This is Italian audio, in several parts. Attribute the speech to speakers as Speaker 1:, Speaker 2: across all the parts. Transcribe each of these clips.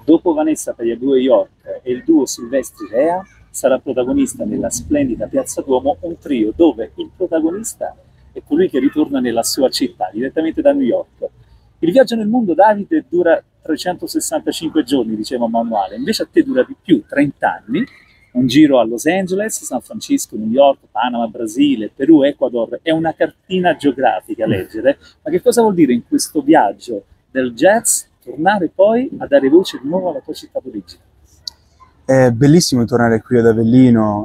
Speaker 1: Dopo Vanessa Tagliabue York e il duo Silvestri Rea, sarà protagonista nella splendida Piazza Duomo un trio dove il protagonista è colui che ritorna nella sua città, direttamente da New York. Il viaggio nel mondo, Davide, dura 365 giorni, diceva Manuale, invece a te dura di più, 30 anni, un giro a Los Angeles, San Francisco, New York, Panama, Brasile, Perù, Ecuador, è una cartina geografica a leggere, ma che cosa vuol dire in questo viaggio del jazz tornare poi a dare voce di nuovo alla tua città d'origine?
Speaker 2: È bellissimo tornare qui ad Avellino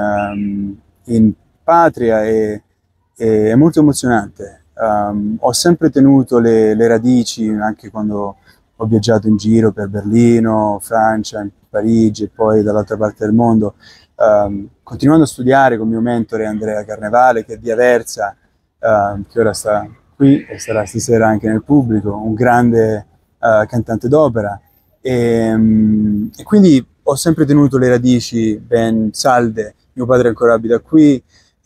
Speaker 2: in patria e è molto emozionante. Ho sempre tenuto le radici anche quando ho viaggiato in giro per Berlino, Francia, Parigi e poi dall'altra parte del mondo, continuando a studiare con il mio mentore Andrea Carnevale, che è di Aversa, che ora sta qui e sarà stasera anche nel pubblico, un grande cantante d'opera. E quindi ho sempre tenuto le radici ben salde, mio padre ancora abita qui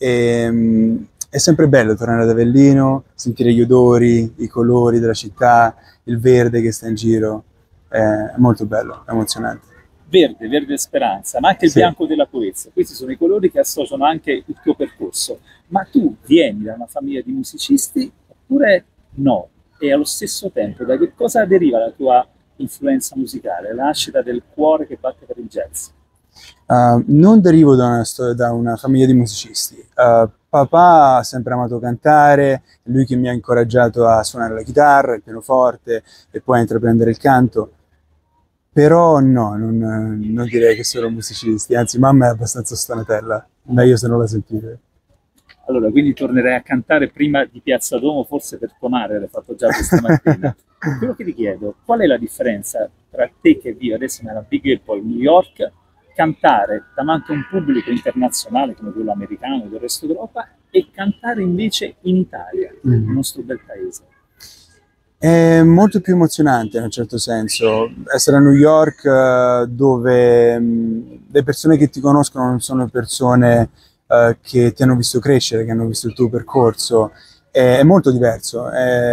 Speaker 2: e è sempre bello tornare ad Avellino, sentire gli odori, i colori della città, il verde che sta in giro, è molto bello, è emozionante.
Speaker 1: Verde, verde speranza, ma anche il
Speaker 2: Sì.
Speaker 1: bianco della purezza. Questi sono i colori che associano anche il tuo percorso. Ma tu vieni da una famiglia di musicisti oppure no? E allo stesso tempo, da che cosa deriva la tua influenza musicale, la nascita del cuore che batte per il jazz?
Speaker 2: Non derivo da una famiglia di musicisti. Papà ha sempre amato cantare, è lui che mi ha incoraggiato a suonare la chitarra, il pianoforte e poi a intraprendere il canto. Però no, non direi che sono musicisti, anzi mamma è abbastanza stonatella, meglio se non la sentite.
Speaker 1: Allora, quindi tornerei a cantare prima di Piazza Duomo, forse per tonare, l'hai fatto già questa mattina. Quello che ti chiedo, qual è la differenza tra te che vivi adesso nella Big Apple, New York, cantare davanti a un pubblico internazionale come quello americano e del resto d'Europa e cantare invece in Italia, il nostro bel paese?
Speaker 2: È molto più emozionante in un certo senso essere a New York, dove le persone che ti conoscono non sono persone che ti hanno visto crescere, che hanno visto il tuo percorso. È molto diverso.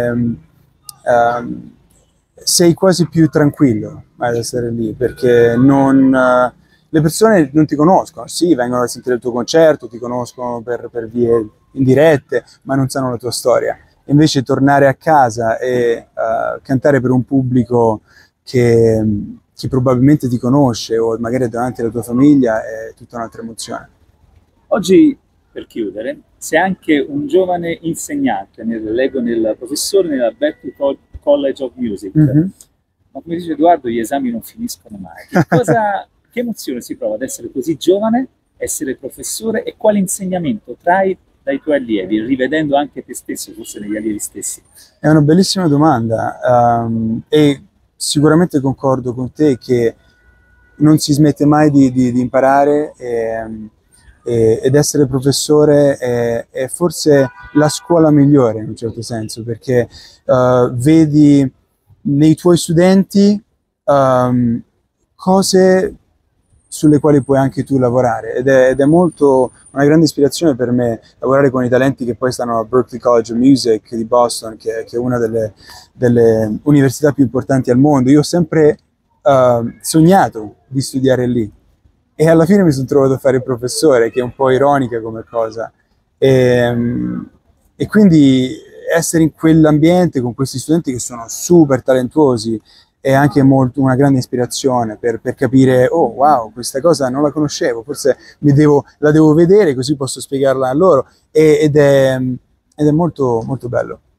Speaker 2: Sei quasi più tranquillo ad essere lì perché le persone non ti conoscono. Sì, vengono a sentire il tuo concerto, ti conoscono per vie indirette, ma non sanno la tua storia. Invece tornare a casa e cantare per un pubblico che probabilmente ti conosce o magari è davanti alla tua famiglia è tutta un'altra emozione.
Speaker 1: Oggi, per chiudere, sei anche un giovane insegnante, leggo nel professore nella Berklee College of Music. Ma come dice Edoardo, gli esami non finiscono mai. Che emozione si prova ad essere così giovane, essere professore e quale insegnamento trai dai tuoi allievi, rivedendo anche te stesso, forse negli allievi stessi?
Speaker 2: È una bellissima domanda e sicuramente concordo con te che non si smette mai di imparare ed essere professore è forse la scuola migliore in un certo senso, perché vedi nei tuoi studenti cose sulle quali puoi anche tu lavorare ed è molto una grande ispirazione per me lavorare con i talenti che poi stanno a Berklee College of Music di Boston, che è una delle università più importanti al mondo. Io ho sempre sognato di studiare lì e alla fine mi sono trovato a fare il professore, che è un po' ironica come cosa, e quindi essere in quell'ambiente con questi studenti che sono super talentuosi è anche una grande ispirazione per capire, oh wow, questa cosa non la conoscevo, forse la devo vedere così posso spiegarla a loro ed è molto, molto bello.